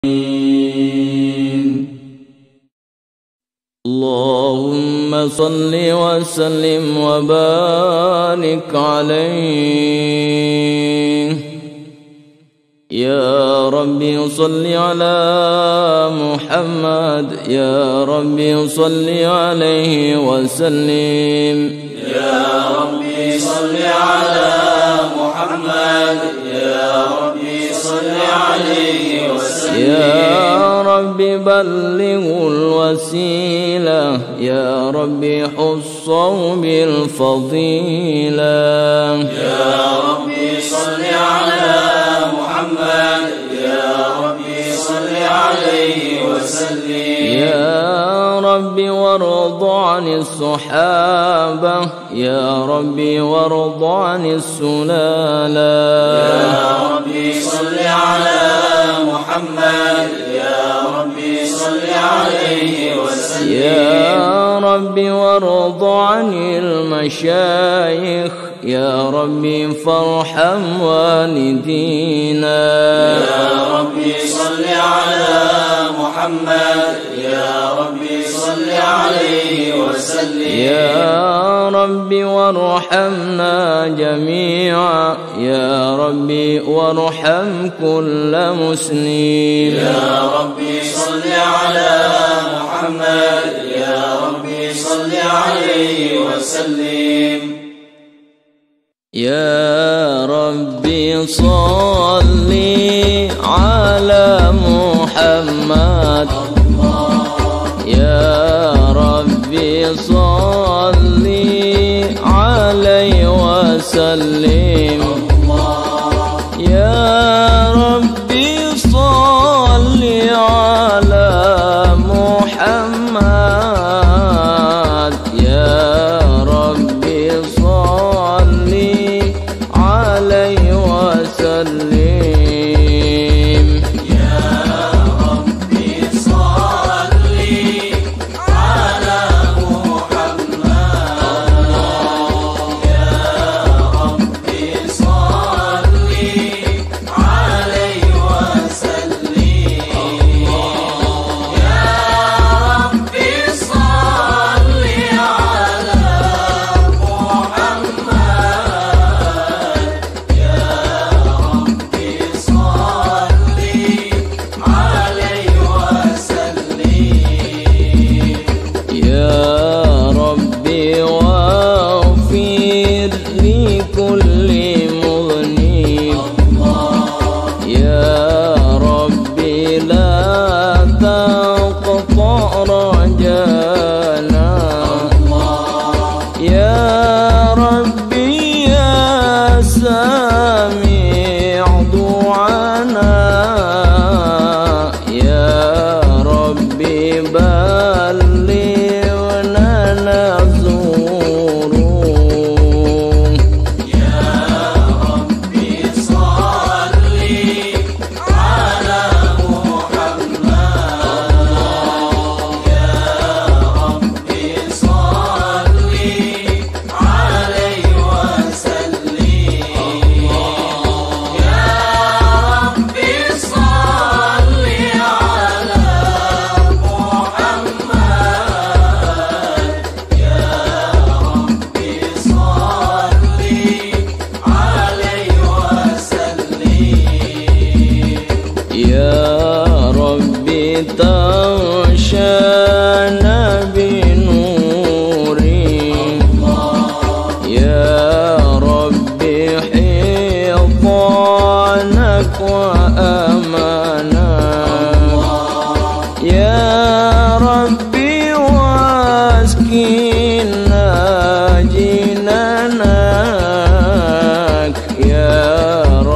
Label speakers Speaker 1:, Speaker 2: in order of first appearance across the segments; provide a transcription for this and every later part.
Speaker 1: اللهم صل وسلم وبارك عليه. يا ربي صل على محمد، يا ربي صل عليه وسلم.
Speaker 2: يا ربي صل على محمد، يا ربي صل عليه وسلم.
Speaker 1: يا ربي بلغوا الوسيلة، يا ربي حصوا بالفضيلة.
Speaker 2: يا ربي صل على محمد، يا ربي صل عليه وسلم.
Speaker 1: يا ربي وارض عن الصحابة، يا ربي وارض عن السلالة.
Speaker 2: يا ربي صل على محمد، يا ربي صل عليه وسلم.
Speaker 1: يا ربي وارض عن المشايخ، يا ربي فارحم والدينا.
Speaker 2: يا ربي صل على محمد، يا ربي صل عليه وسلم.
Speaker 1: يا ربي وارحمنا جميعا، يا ربي وارحم كل مسلم.
Speaker 2: يا ربي صل على محمد، يا ربي صل عليه وسلم.
Speaker 1: يا ربي صل على محمد، يا ربي صل عليه وسلم. يا ربي صل على محمد، يا ربي صل عليه وسلم.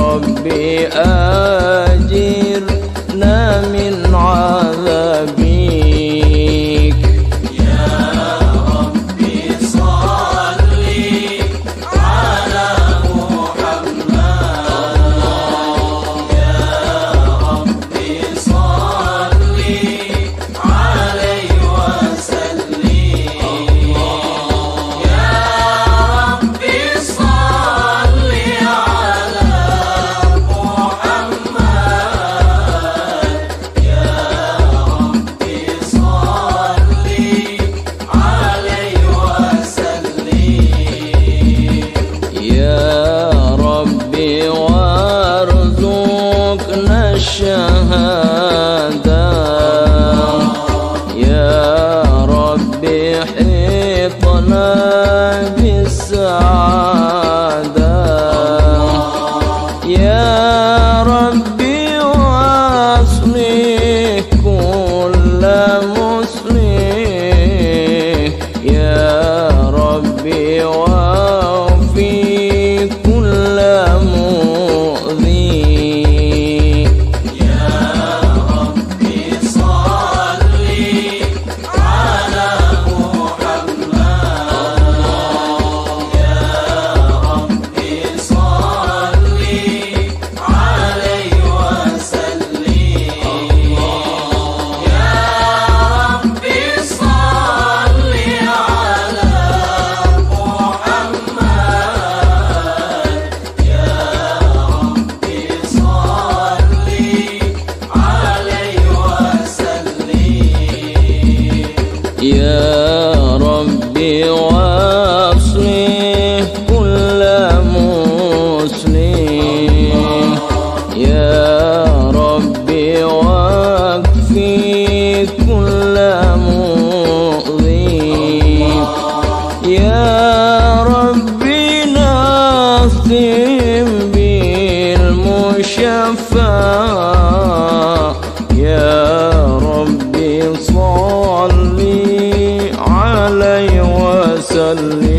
Speaker 1: أجرنا من عذابي. يا ربي صل عليه وسلم.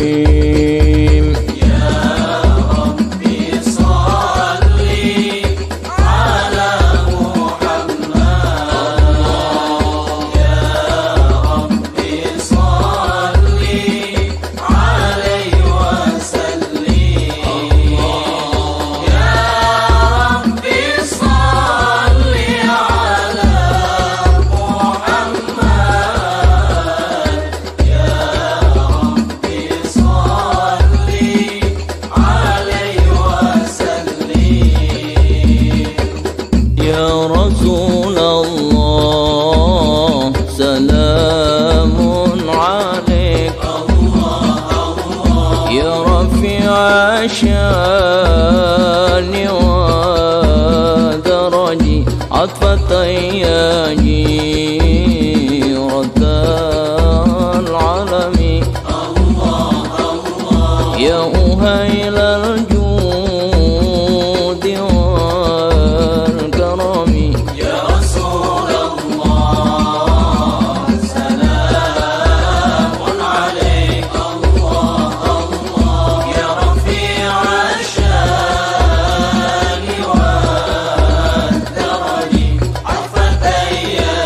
Speaker 1: شاني ودرجي عطفة يا جيرة العالم. يا أهيل الجود والكرم.
Speaker 2: يا رسول الله سلام عليك. يا رفيع الشان والدرج عطفة يا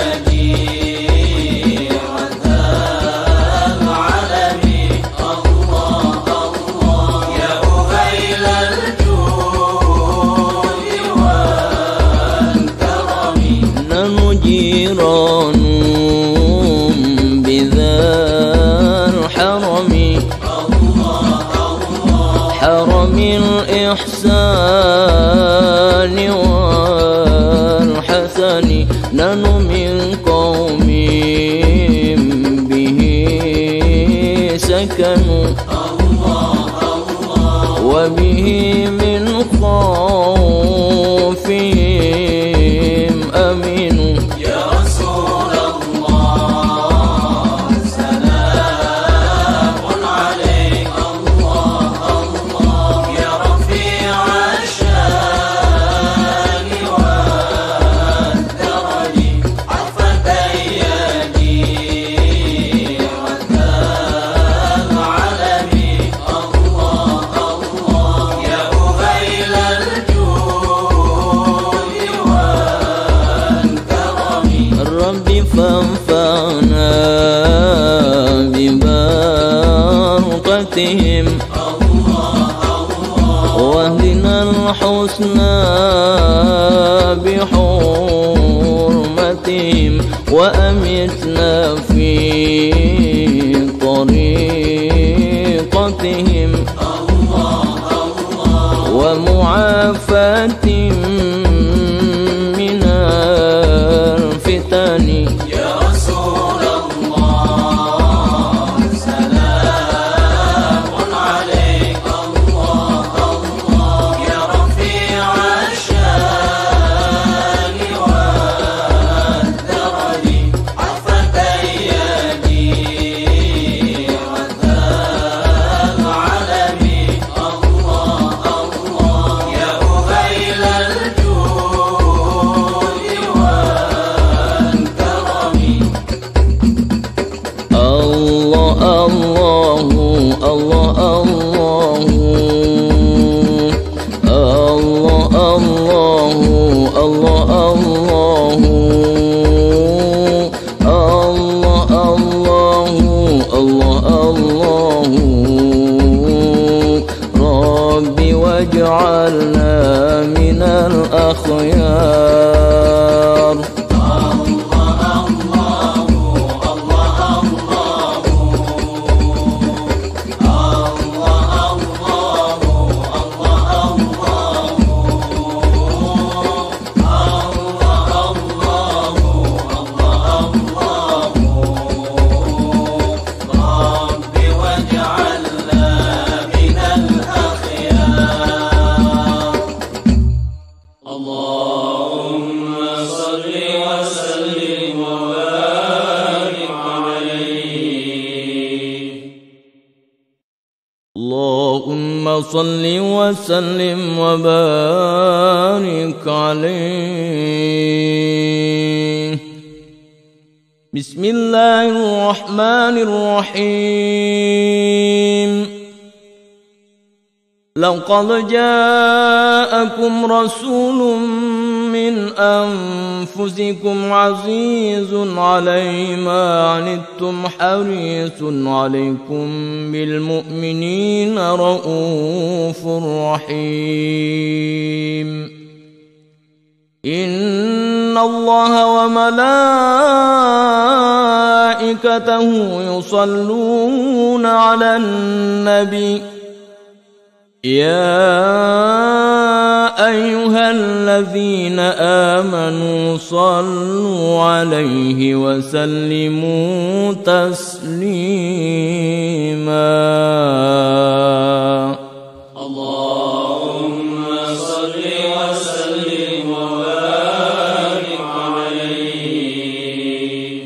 Speaker 2: جيرة العالم. يا أهيل الجود والكرم.
Speaker 1: نحن جيران بذا الحرم. حرم الإحسان والحسن. نحن من قوم به سكنوا وبه من خوفهم أمنوا.
Speaker 2: يا رسول الله سلام عليك. يا رفيع الشان والدرج عطفة يا جيرة العالم. يا أهيل الجود والكرم.
Speaker 1: الرب فانفعنا ببركتهم واهدنا الحسنى بحرمتهم وأمتنا في طريقتهم ومعافاة من الفتن.
Speaker 2: يا رسول الله سلام عليك. يا رفيع الشان والدرج عطفة يا جيرة العالم. يا أهيل الجود والكرم.
Speaker 1: الله الله الله الله الله الله الله الله ربي واجعلنا من الأخيار. اللهم صل وسلم وبارك عليه. بسم الله الرحمن الرحيم لقد جاءكم رسول من أنفسكم عزيز عليه ما عنتم حريص عليكم بالمؤمنين رؤوف رحيم إن الله وملائكته يصلون على النبي يا أيها الذين آمنوا صلوا عليه وسلموا تسليما
Speaker 2: اللهم صل وسلم وبارك عليه.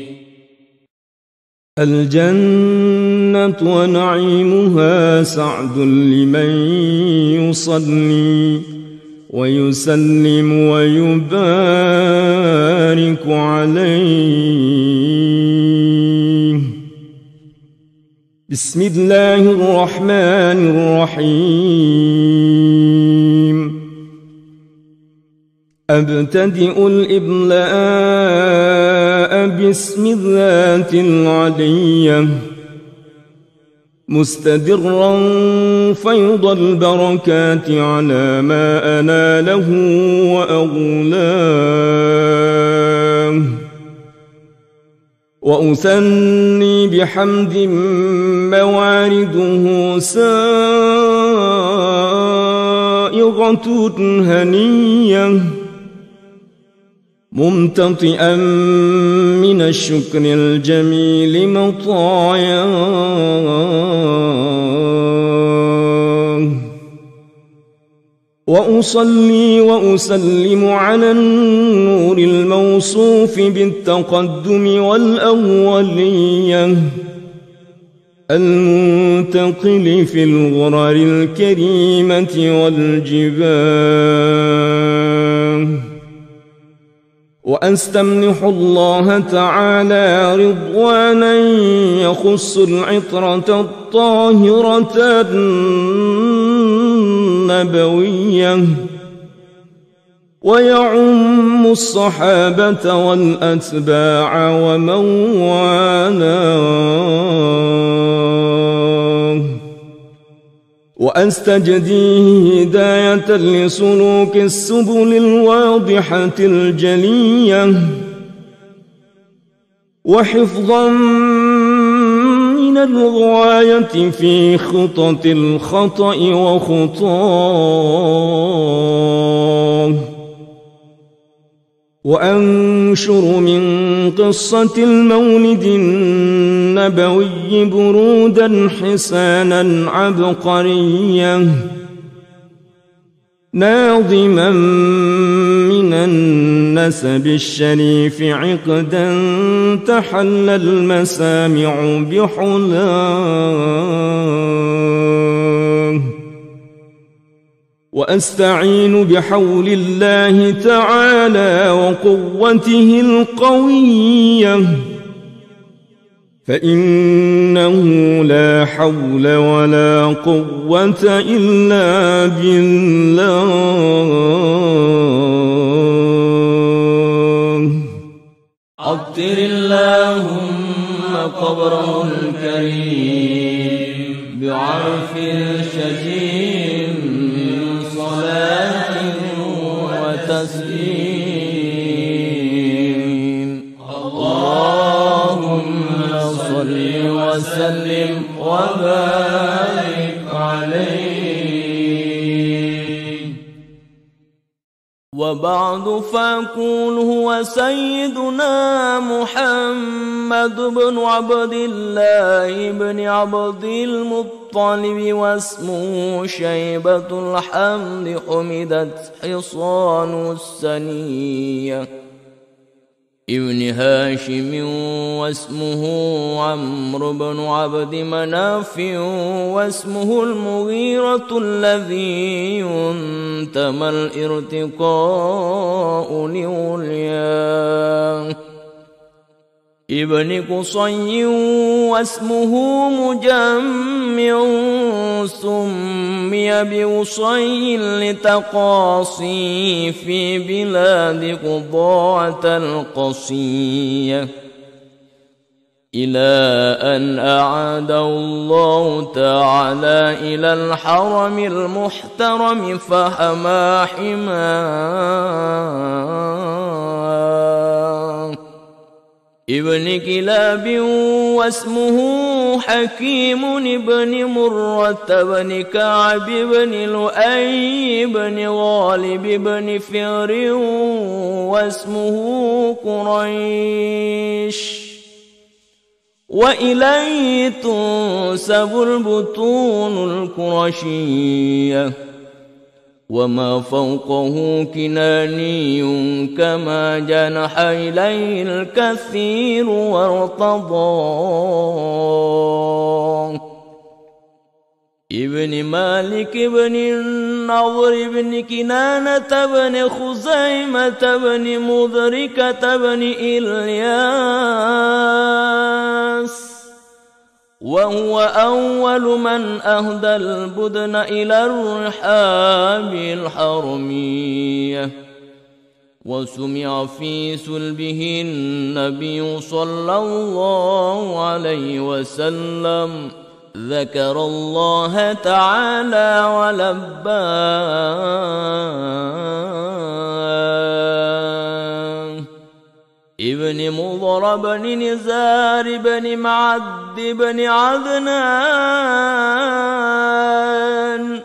Speaker 3: الجنة ونعيمها سعد لمن يصلي ويسلم ويبارك عليه. بسم الله الرحمن الرحيم أبتدئ الإبلاء باسم الذات العلية مستدرا فيض البركات على ما أناله وأغلاه وأثني بحمد موارده سائغة هنية ممتطئا من الشكر الجميل مطاياه وأصلي وأسلم على النور الموصوف بالتقدم والأولية المنتقل في الغرر الكريمة والجباه وأستمنح الله تعالى رضوانا يخص العطرة الطاهرة النبوية ويعم الصحابة والأتباع ومن والاه وأستجديه هداية لسلوك السبل الواضحة الجلية وحفظا من الغواية في خطط الخطأ وخطاه وأنشر من قصة المولد النبوي برودا حسانا عبقريا ناظما من النسب الشريف عقدا تحل المسامع بحلاه وأستعين بحول الله تعالى وقوته القوية فإنه لا حول ولا قوة إلا بالله.
Speaker 1: عطر اللهم قبره الكريم بعرف شجيم من صلاة وتسليم. اللهم صل وسلم وبارك عليه. وبعد فأقول هو سيدنا محمد بن عبد الله بن عبد المطلب واسمه شيبة الحمد حمدت حصان السنية ابن هاشم واسمه عمرو بن عبد مناف واسمه المغيرة الذي ينتمى الارتقاء لأولياه ابن قصي واسمه مجمع سمي بقصي لتقاصي في بلاد قضاعة القصية إلى أن أعاده الله تعالى إلى الحرم المحترم فحما حماه ابن كلاب واسمه حكيم بن مرة بن كعب بن لؤي بن غالب بن فهر واسمه قريش وإليه تنسب البطون القرشية وما فوقه كناني كما جنح إليه الكثير وارتضاه ابن مالك بن النضر بن كنانة بن خزيمة بن مدركة بن إلياس وهو أول من أهدى البدن إلى الرحاب الحرمية وسمع في سلبه النبي صلى الله عليه وسلم ذكر الله تعالى ولباه ابن مضر بن نزار بن معد بن عدنان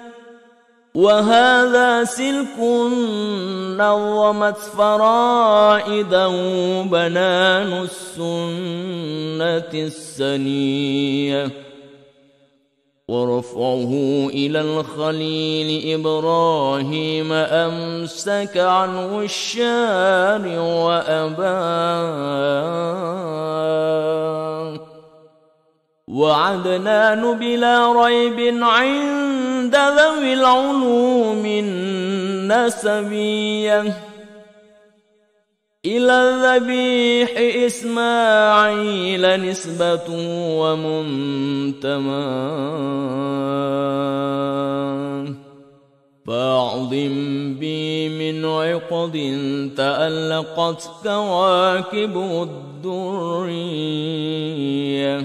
Speaker 1: وهذا سلك نظمت فرائده بنان السنة السنية ورفعه إلى الخليل إبراهيم أمسك عنه الشارع وأباه وعدنان بلا ريب عند ذوي العلوم النسبية إلى الذبيح إسماعيل نسبة ومنتمى فأعظم بي من عقد تألقت كواكب الدرية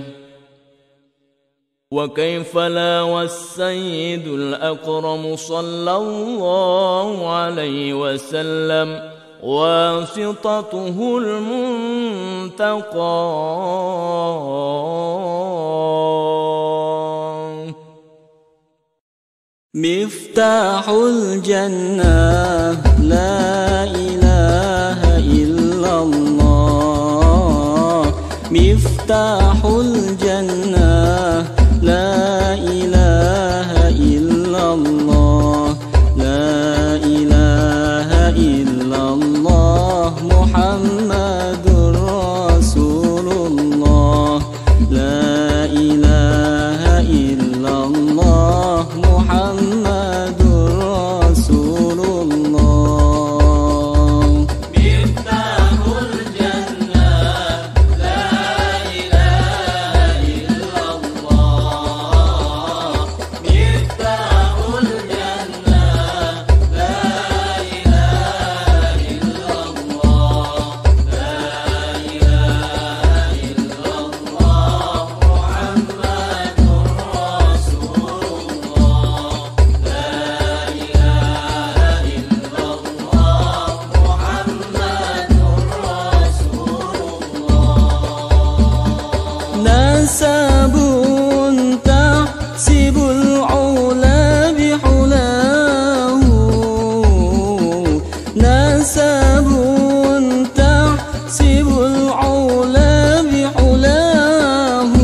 Speaker 1: وكيف لا والسيد الأكرم صلى الله عليه وسلم واسطته المنتقى
Speaker 4: مفتاح الجنة لا إله إلا الله مفتاح الجنة لا إله إلا الله لا إله إلا الله محمد رسول الله لا إله إلا الله محمد رسول الله
Speaker 2: مفتاح الجنة لا إله إلا الله مفتاح الجنة لا إله إلا الله لا إله إلا الله محمد رسول الله لا إله إلا الله محمد رسول الله
Speaker 4: نسب تحسب العلا بحلاه نسب تحسب العلا بحلاه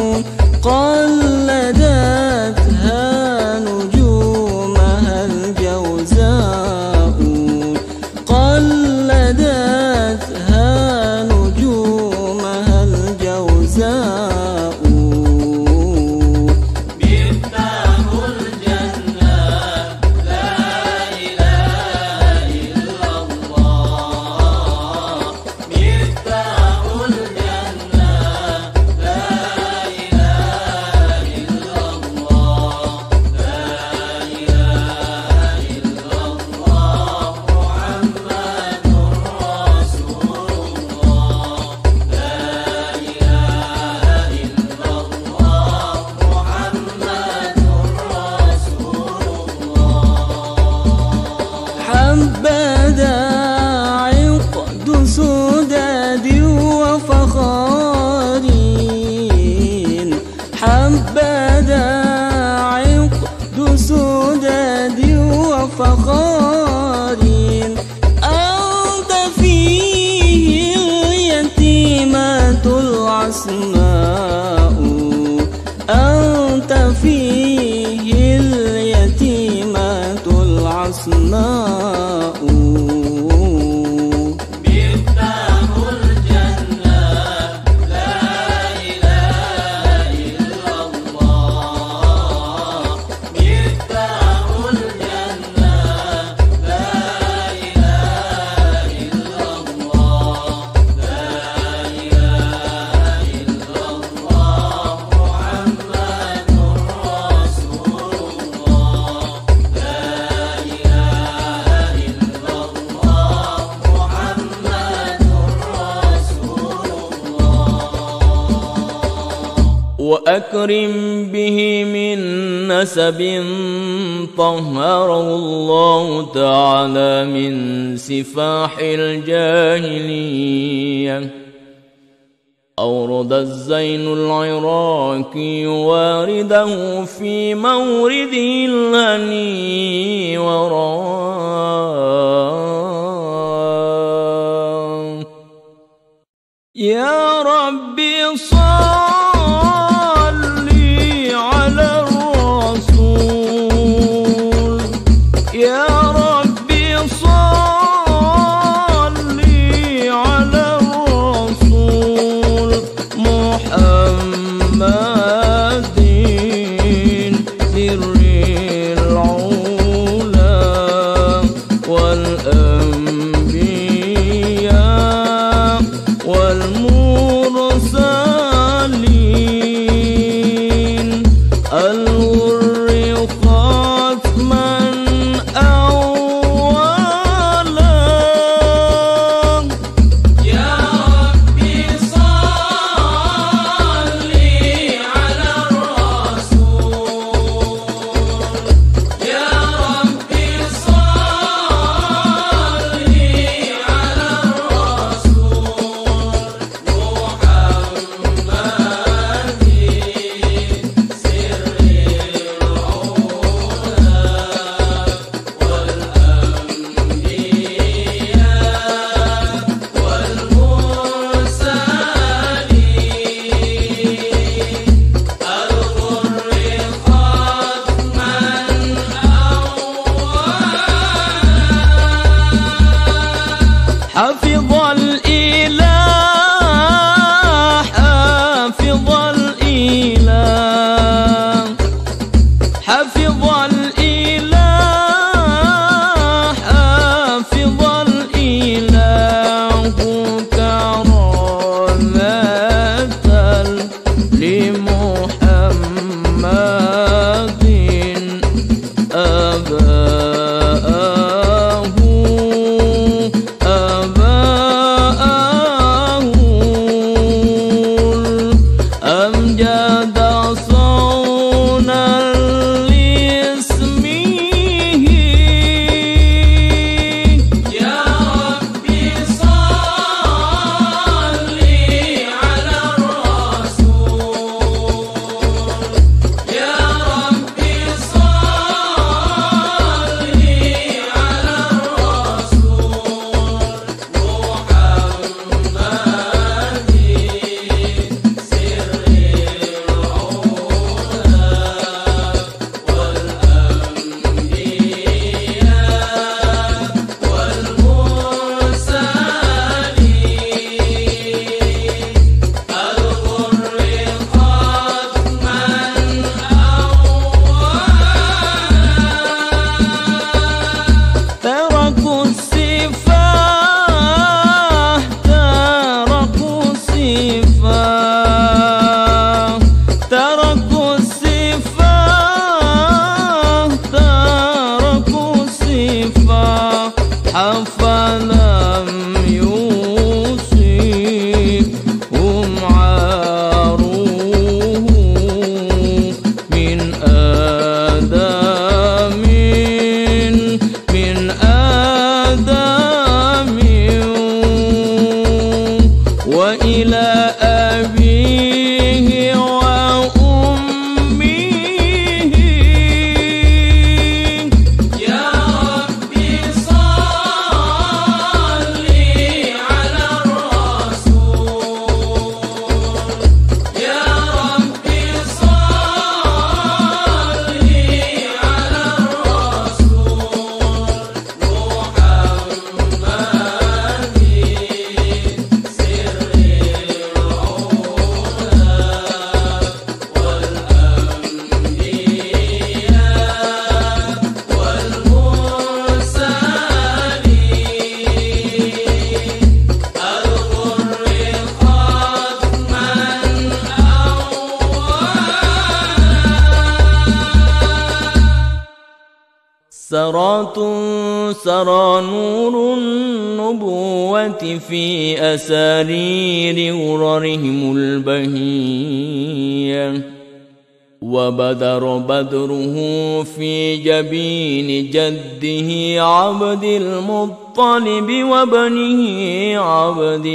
Speaker 4: قلدتها نجومها الجوزاء قلدتها نجومها الجوزاء
Speaker 2: مفتاح الجنة لا إله إلا الله مفتاح الجنة
Speaker 4: الأسماء أنت فيه اليتيمة العصماء
Speaker 2: مفتاح الجنة لا إله إلا الله مفتاح الجنة لا إله إلا الله لا إله إلا الله محمد رسول الله لا إله إلا الله محمد رسول الله
Speaker 1: وأكرم به من نسب طهره الله تعالى من سفاح الجاهلية أورد الزين العراقي وارده في مورده الهني وراه يا ربي صل على الرسول يا ربي صل على الرسول محمد سر العلا والأنبياء والمرسلين الغر ختما أولا
Speaker 2: يا ربي صل على الرسول يا ربي صل على الرسول محمد سر
Speaker 1: حفظ الإله حفظ الإله حفظ الإله حفظ الإله كرامة لمحمد أباه أمجد صونا لاسمه
Speaker 2: يا ربي صل على الرسول يا ربي صل على الرسول محمد سر
Speaker 1: تركوا السفاه تركوا السفاه تركوا السفاه تركوا السفاه حفلم يوصيهم عاروه من آدم وإلى أبيه وأمه
Speaker 2: يا ربي صل على الرسول
Speaker 1: سرى نور النبوة في أسارير غررهم البهية، وبدر بدره في جبين جده عبد المطلب وابنه عبد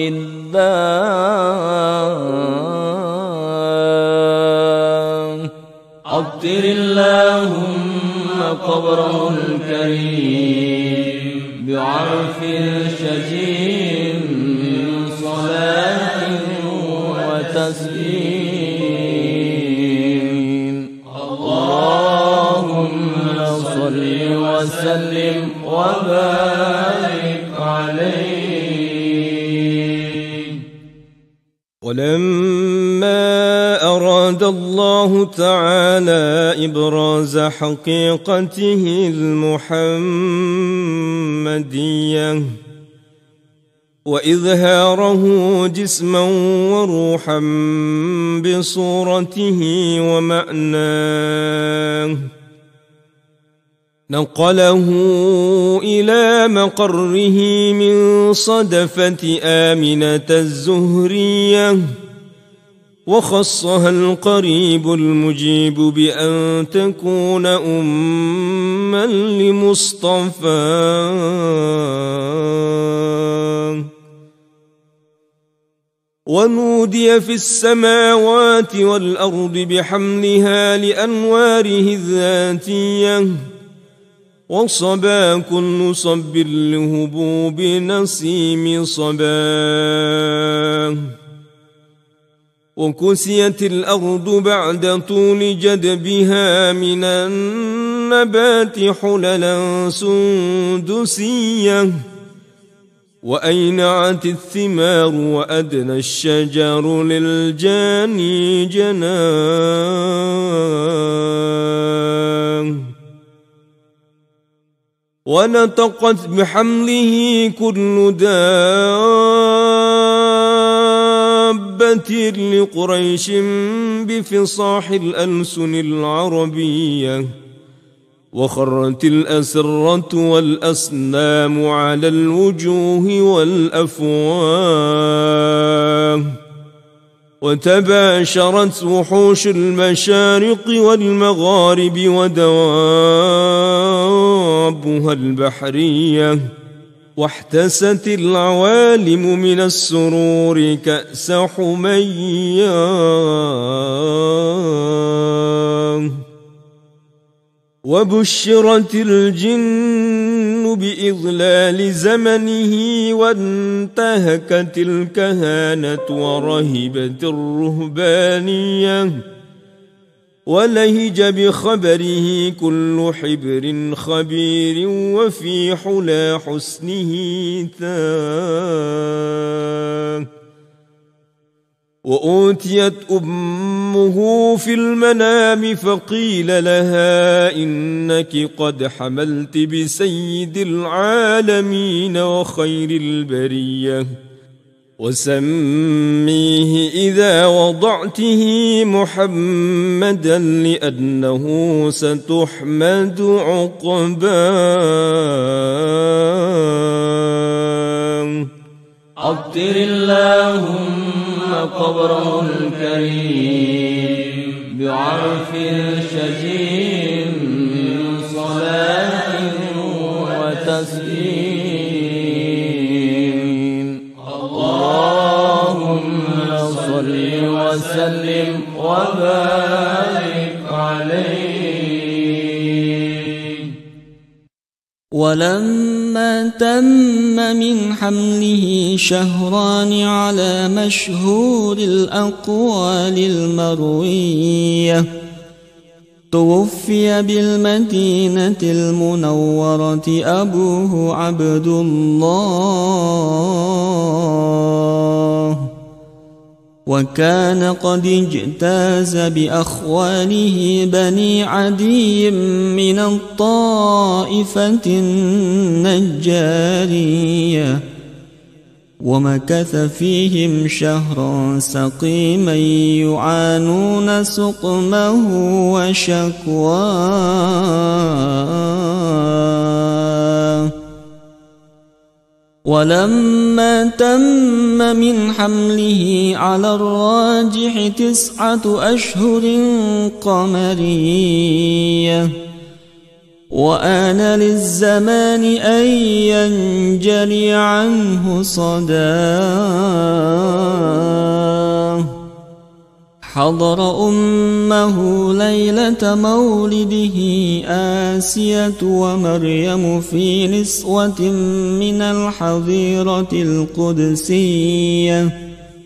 Speaker 1: الله. عطر اللهم قبره الكريم بعرف شجين من صلاة وتسليم. اللهم صل وسلم وبارك عليه.
Speaker 3: ولما أراد الله تعالى إبراز حقيقته المحمدية وإظهاره جسما وروحا بصورته ومعناه، نقله إلى مقره من صدفة آمنة الزهرية، وخصها القريب المجيب بأن تكون أما لمصطفى. ونودي في السماوات والأرض بحملها لأنواره الذاتية، وصبا كل صب لهبوب نسيم صباه. وكسيت الأرض بعد طول جدبها من النبات حللا سندسية، وأينعت الثمار وأدنى الشجر للجاني جناه. ونطقت بحمله كل دابة لقريش بفصاح الألسن العربية، وخرت الأسرة والأصنام على الوجوه والأفواه، وتباشرت وحوش المشارق والمغارب ودوابها البحرية، واحتست العوالم من السرور كأس حمياه. وبشرت الجن بإضلال زمنه، وانتهكت الكهانة ورهبت الرهبانية، ولهج بخبره كل حبر خبير، وفي حلا حسنه تاه. وأوتيت أمه في المنام فقيل لها إنك قد حملت بسيد العالمين وخير البرية، وسميه إذا وضعته محمدا لأنه ستحمد عقباه.
Speaker 1: عطر اللهم قبره الكريم بعرف شجين من صلاة وتسليم. اللهم صل وسلم وبارك عليه.
Speaker 4: ولما تم من حمله شهران على مشهور الأقوال المروية، توفي بالمدينة المنورة أبوه عبد الله، وكان قد اجتاز بأخواله بني عدي من الطائفة النجارية، ومكث فيهم شهرا سقيما يعانون سقمه وشكواه. ولما تم من حمله على الراجح 9 أشهر قمرية، وآن للزمان أن ينجلي عنه صداه. حضر أمه ليلة مولده آسية ومريم في نسوة من الحظيرة القدسية،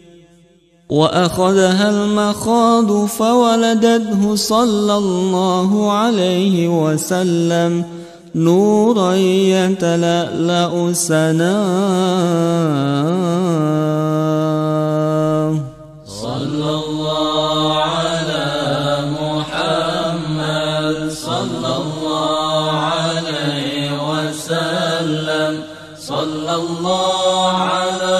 Speaker 4: وأخذها المخاض فولدته صلى الله عليه وسلم نورا يتلألأ سناه.
Speaker 1: صلى الله على محمد صلى الله عليه وسلم. صلى الله على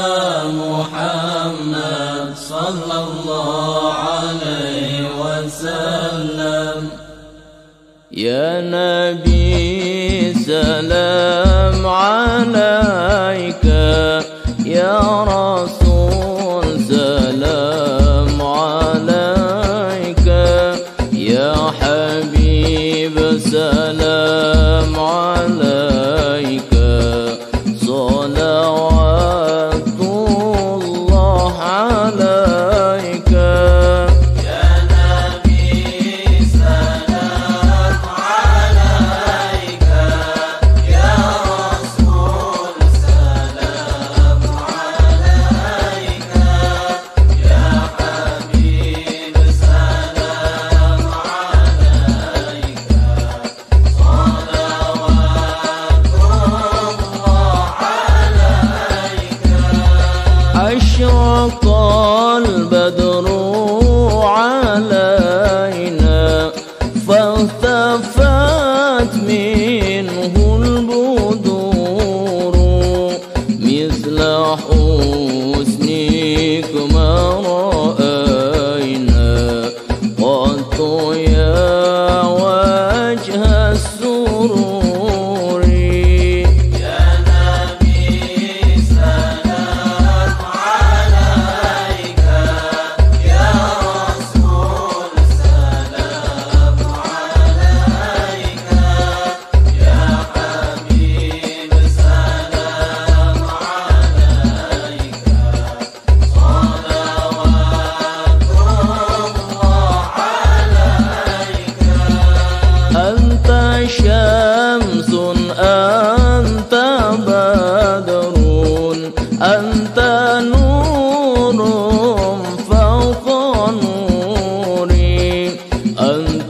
Speaker 1: محمد صلى الله عليه وسلم. يا نبي سلام عليك، يا رسول سلام عليك، يا حبيب سلام عليك، صلوات الله عليك.
Speaker 2: يا نبي سلام عليك، يا رسول سلام عليك، يا حبيب سلام عليك، صلوات الله عليك.
Speaker 1: أشرق البدر علينا فالتفت منه البدور، مثل حسنك ما رأينا قط يا وجه السرور.
Speaker 2: يا نبي سلام عليك، يا رسول سلام عليك، يا حبيب سلام عليك، صلوات الله عليك.
Speaker 1: أنت شمس أنت بدر أنت نور فوق نوري، أنت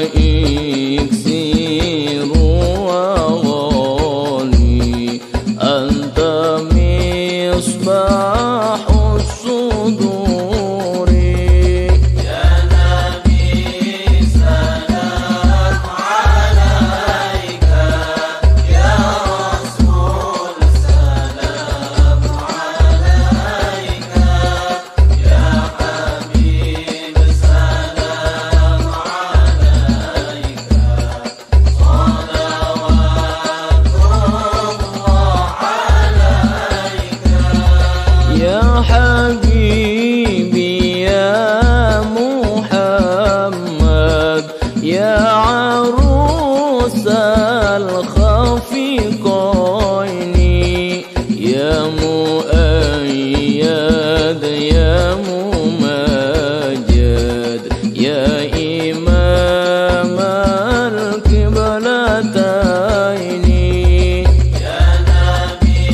Speaker 1: إكسير وغالي، أنت مصباح الصدور.
Speaker 2: يا نبي سلام عليك، يا رسول سلام عليك، يا حبيب سلام عليك، صلوات الله عليك.
Speaker 1: يا حبيبي يا محمد، يا عروس الخفيقين، يا مؤيد يا ممجد، يا إمام القبلتين.
Speaker 2: يا نبي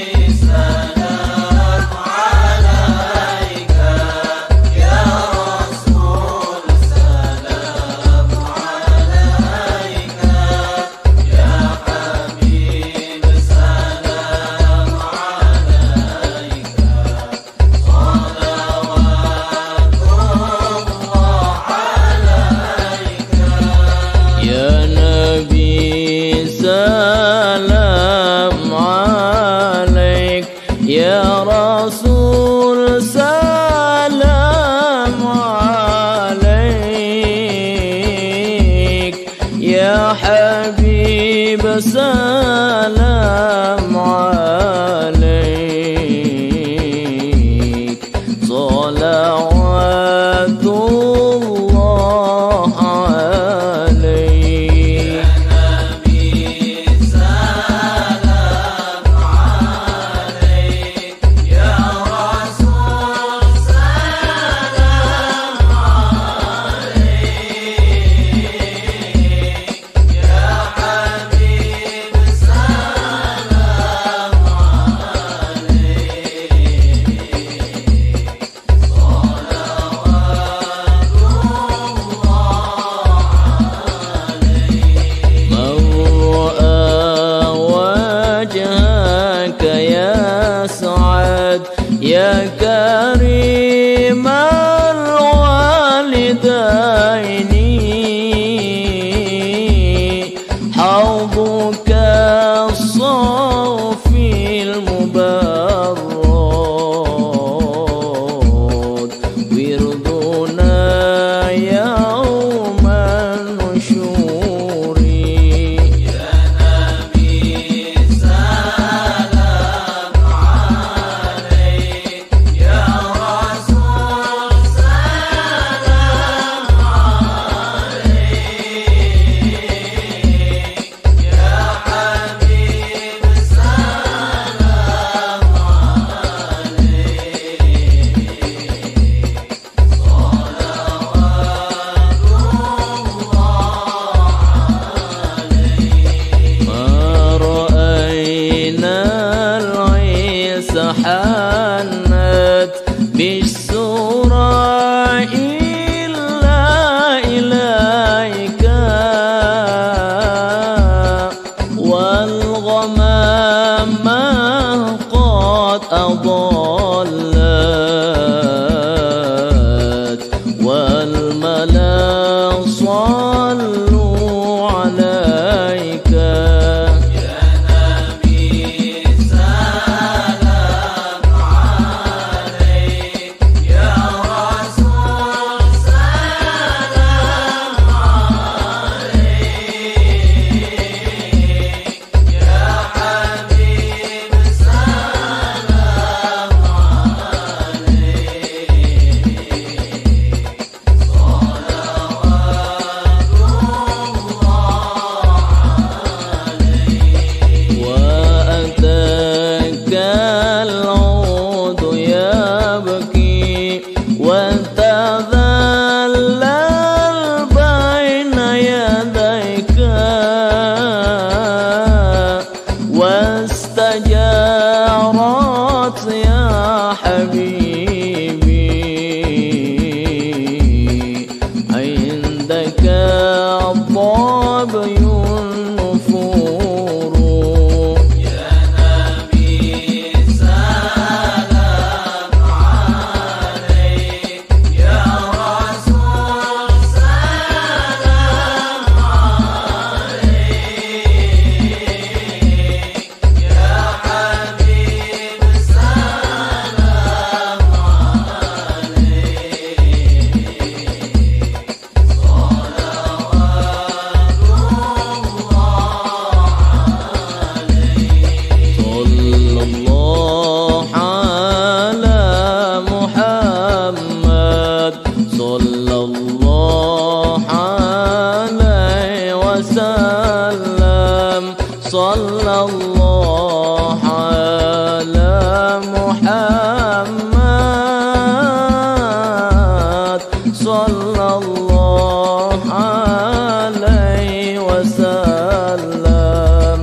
Speaker 2: سلام عليك، يا رسول سلام عليك، يا حبيب سلام عليك، صلوات
Speaker 1: وتذلل بين يديك واستجارت يا حبيبي عندك الضبي النفور
Speaker 2: يا نبي سلام عليك يا رسول سلام عليك يا حبيب سلام
Speaker 1: صلى الله على محمد صلى الله على محمد صلى الله عليه وسلم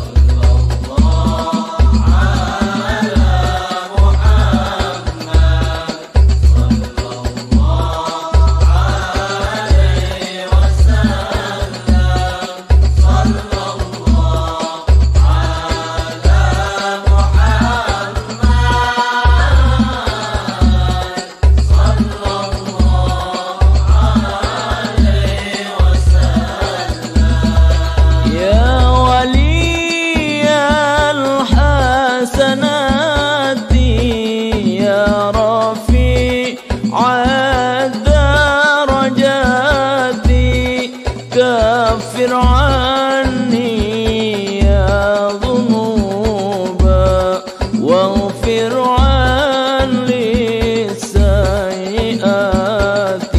Speaker 1: كفر عني يا ذنوبا واغفر عني السيئات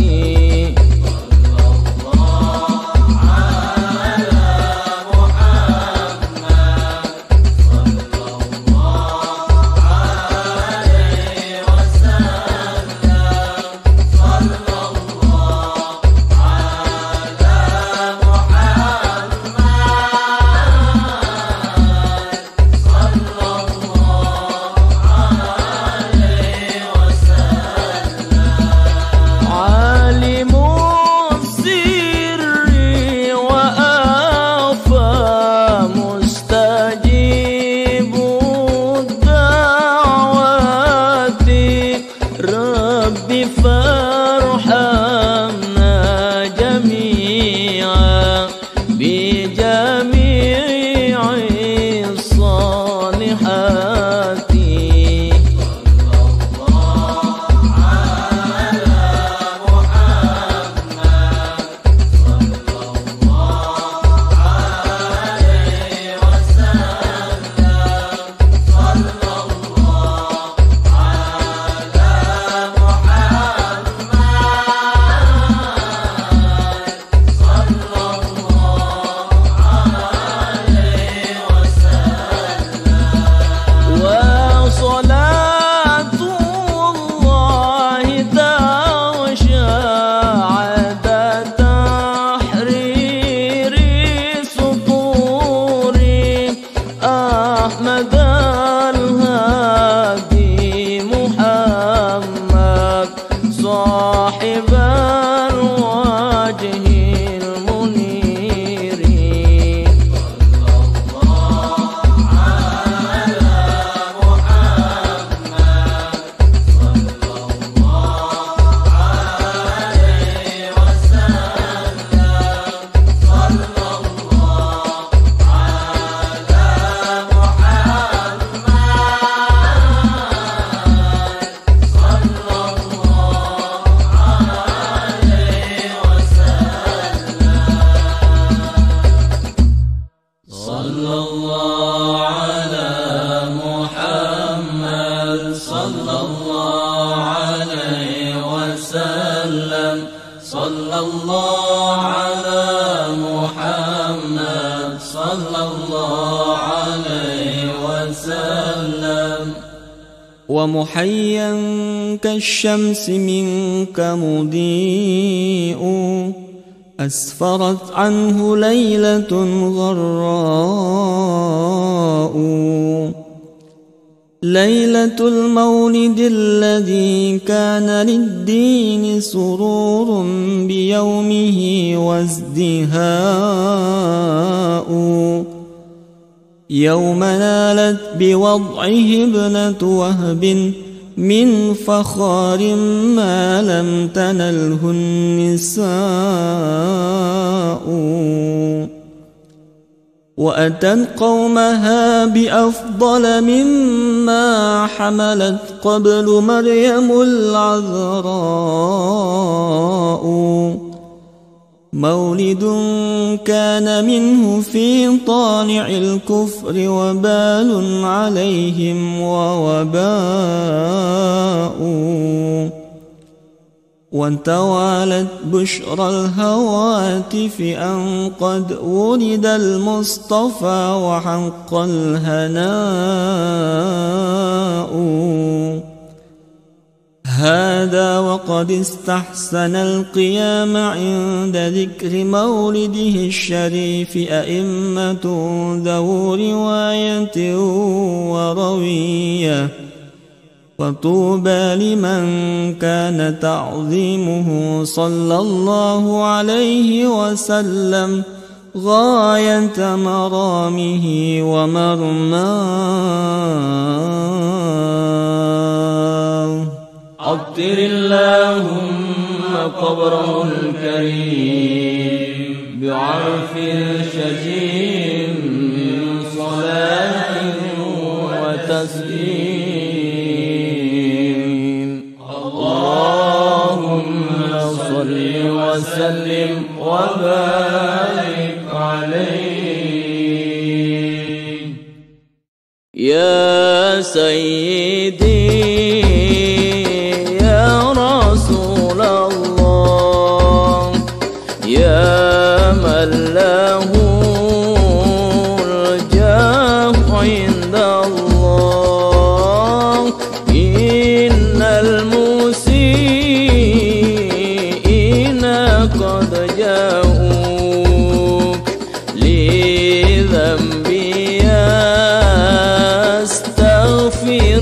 Speaker 1: ربي فارحمنا جميعا بجميع الصالحات أحمد الهادي محمد صاحب الوجه المنير صلى الله على محمد صلى الله عليه وسلم.
Speaker 4: ومحيا كالشمس منك مضيء أسفرت عنه ليلة غراء ليلة المولد الذي كان للدين سرور بيومه وازدهاء يوم نالت بوضعه ابنة وهب من فخار ما لم تنله النساء وأتت قومها بأفضل مما حملت قبل مريم العذراء مولد كان منه في طالع الكفر وبال عليهم ووباء وتوالت بشرى الهواتف أن قد ولد المصطفى وحق الهناء هذا وقد استحسن القيام عند ذكر مولده الشريف أئمة ذو رواية وروية فطوبى لمن كان تعظيمه صلى الله عليه وسلم غاية مرامه ومرماه
Speaker 1: عطر اللهم قبره الكريم بعرف شجين من صلاة وتسليم اللهم صل وسلم وبارك عليه يا سيدي يا من له الجاه عند الله إن المسيئين قد جاءوك لذنبي يستغفر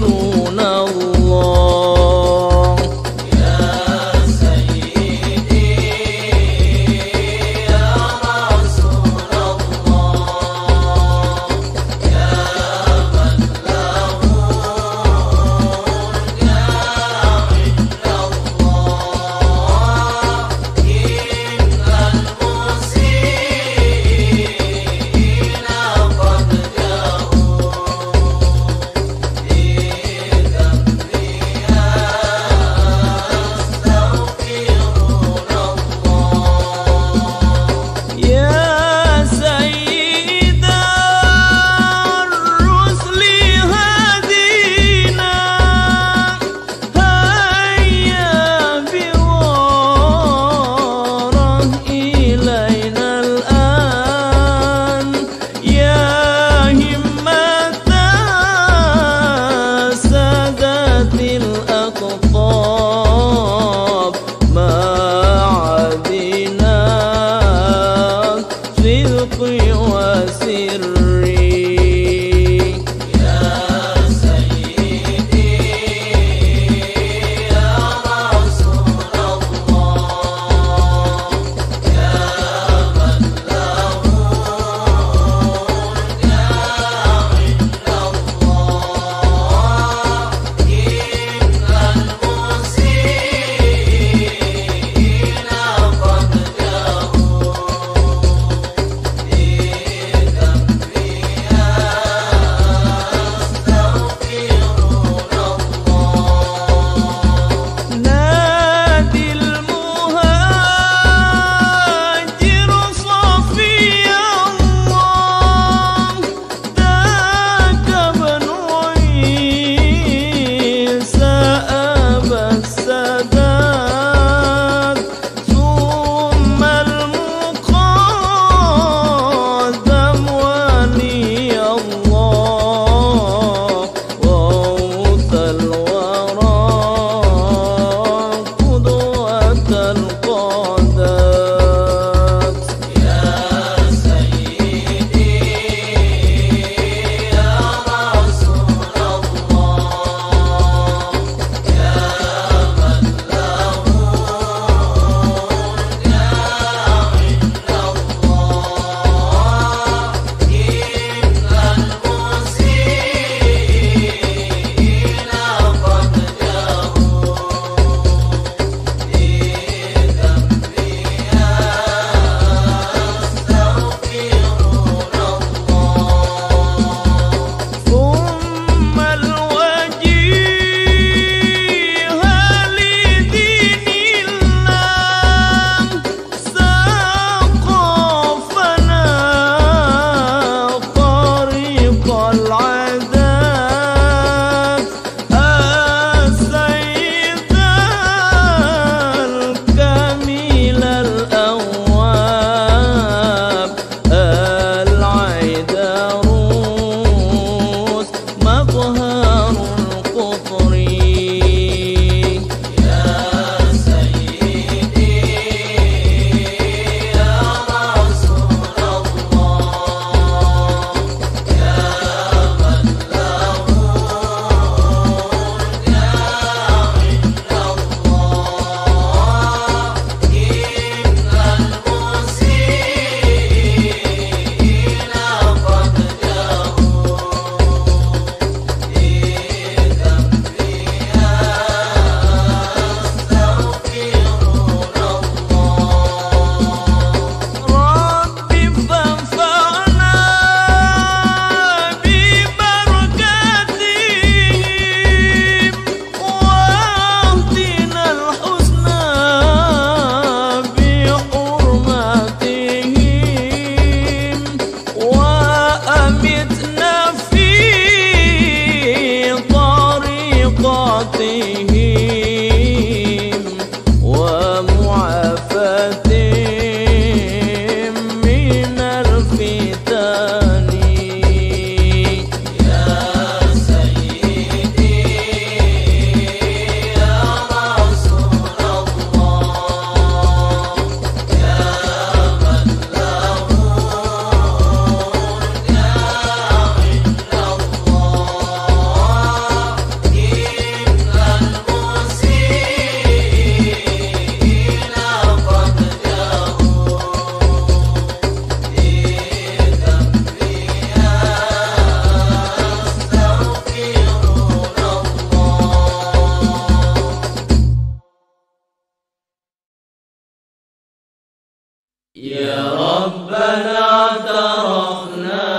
Speaker 2: يا ربنا اعترفنا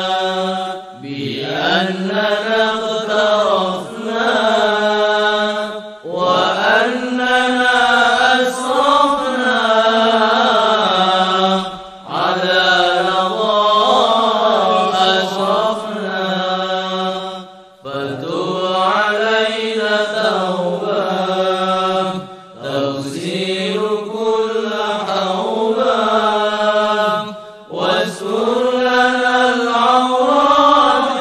Speaker 2: بأننا اقترفنا وأننا أسرفنا على نظام أسرفنا فتب علينا توبة تغسل كل حوبة واستر لنا العورات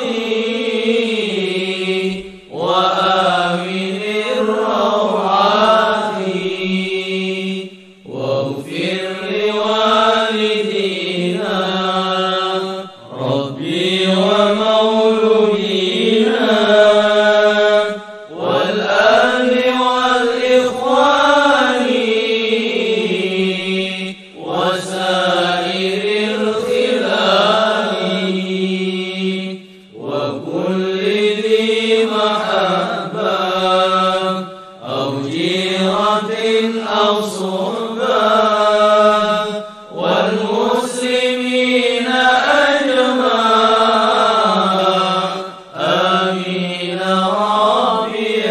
Speaker 2: وآمن الروعات واغفر لوالدينا ربي ومولودينا والأهل والإخوان وسائر الخلان وكل ذي محبة أو جيرة أو صحبة والمسلمين أجمع آمين ربي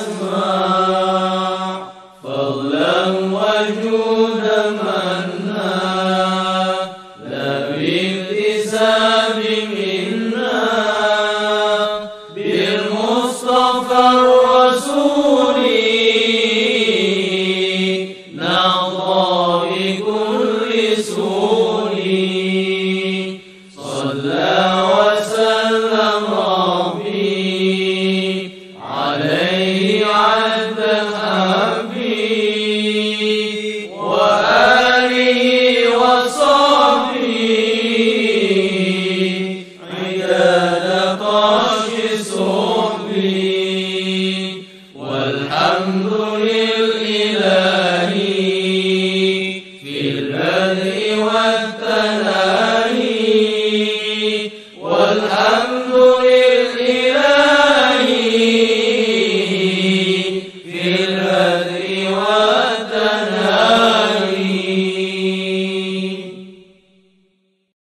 Speaker 2: أسمع فضلا وجودا منا لا باكتساب منا بالمصطفى الرسول نرضى بكل سول صلى وسلم ربي عليه عد الحبيب وآله وصحبه عداد قش صحبي والحمد للإله في